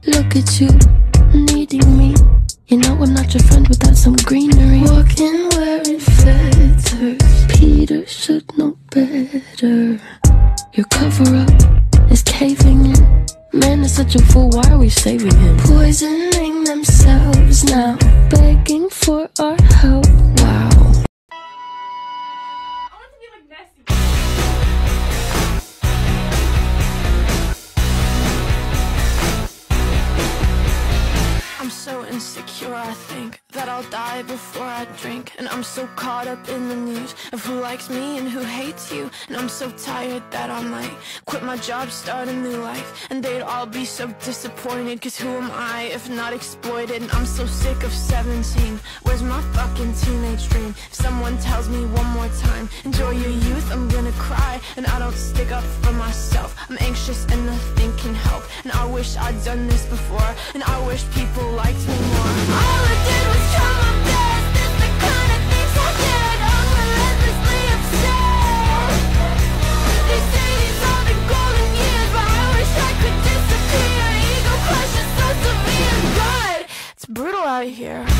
Look at you, needing me. You know I'm not your friend without some greenery. Walking wearing feathers, Peter should know better. Your cover-up is caving in. Man is such a fool, why are we saving him? Poisoning themselves now, begging for our help. Wow. I'm so insecure, I think that I'll die before I drink. And I'm so caught up in the news of who likes me and who hates you. And I'm so tired that I might quit my job, start a new life. And they'd all be so disappointed, cause who am I if not exploited? And I'm so sick of 17, where's my fucking teenage dream? If someone tells me one more time, enjoy your youth, I'm gonna cry. And I don't stick up for myself, I'm anxious and nothing can help. And I wish I'd done this before, and I wish people liked me more. All I did was try my best, it's the kind of things I did. I'm relentlessly upset. They say these are the golden years, but I wish I could disappear. Ego crush is so severe. God, it's brutal out here.